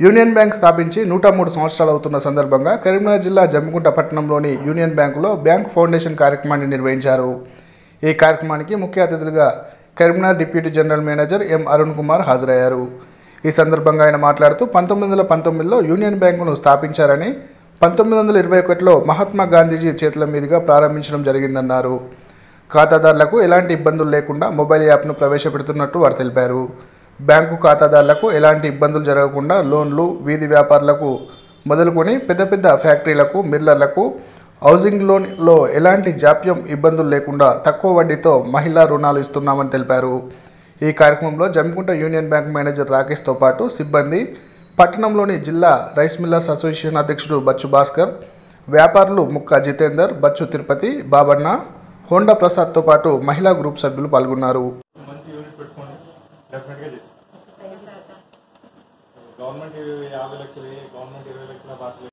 Union bank స్థాపించి 103 సంవత్సరాలు అవుతున్న సందర్భంగా కరీంనగర్ జిల్లా జమ్మికుంట పట్టణంలోని యూనియన్ బ్యాంకులో బ్యాంక్ ఫౌండేషన్ కార్యక్రమాన్ని నిర్వహించారు। ఈ కార్యక్రమానికి ముఖ్య అతిథులుగా Karimnagar deputy general manager M Arun Kumar హాజరయ్యారు। ఈ సందర్భంగా ఆయన మాట్లాడుతూ 1919లో యూనియన్ బ్యాంకును స్థాపించారని 1921లో మహాత్మా గాంధీజీ చేతుల మీదుగా ప్రారంభించడం జరిగిందన్నారు। ఖాతాదారులకు ఎలాంటి ఇబ్బందులు లేకుండా మొబైల్ యాప్ను ప్రవేశపెడుతున్నట్టు వారు తెలిపారు। బ్యాంకు ఖాతాదారులకు ఎలాంటి ఇబ్బందులు జరగకుండా లోన్లు, వీధి వ్యాపారులకు మొదలుకొని పెద్ద ఫ్యాక్టరీలకు, మిల్లర్లకు హౌసింగ్ లోన్లో ఎలాంటి జాప్యం ఇబ్బందులు లేకుండా తక్కువ వడ్డీతో మహిళా రుణాలు ఇస్తున్నామని తెలిపారు। ఈ కార్యక్రమంలో జమ్మికుంట యూనియన్ బ్యాంక్ మేనేజర్ రాకేష్తో పాటు సిబ్బంది, పట్టణంలోని జిల్లా రైస్ మిల్లర్స్ అసోసియేషన్ అధ్యక్షుడు బచ్చు భాస్కర్, వ్యాపారులు ముక్కా జితేందర్, బచ్చు తిరుపతి, బాబన్న, హోండా ప్రసాద్తో పాటు మహిళా గ్రూప్ సభ్యులు పాల్గొన్నారు। గవర్నమెంట్ 50 లక్షలు, గవర్నమెంట్ 20 లక్షల బాటలు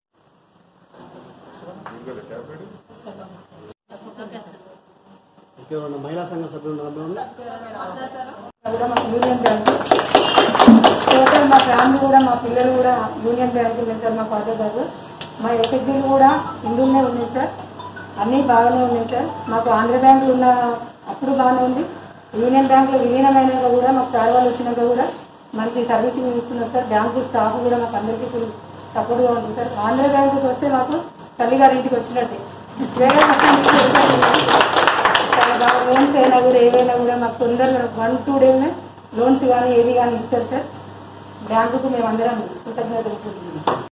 మహిళా సంఘ సభ్యులు యూనియన్ బ్యాంకు టోటల్ మా ఫ్యామిలీ కూడా, మా పిల్లలు కూడా యూనియన్ బ్యాంకు ఉన్నాయి సార్। మా ఫాదర్ గారు, మా ఎస్ఎస్జీలు కూడా ఇందులోనే ఉన్నాయి సార్। అన్నీ బాగానే ఉన్నాయి సార్। మాకు ఆంధ్ర బ్యాంకులు ఉన్న అప్పుడు బాగానే ఉంది, యూనియన్ బ్యాంకులో విలీనమైనాక కూడా మాకు సార్ వాళ్ళు వచ్చినాక కూడా మంచి సర్వీసింగ్ ఇస్తున్నారు సార్। బ్యాంకు స్టాఫ్ కూడా మాకు అందరికీ ఫుల్ సపోర్ట్గా ఉంది సార్। ఆంధ్ర బ్యాంకుకి వస్తే మాకు తల్లిగారి ఇంటికి వచ్చినట్టే, వేరే లోన్స్ అయినా కూడా ఏవైనా కూడా మాకు తొందరగా 1-2 డేస్నే లోన్స్ కానీ ఏది కానీ ఇస్తారు సార్। బ్యాంకుకు మేము అందరం కృతజ్ఞతలు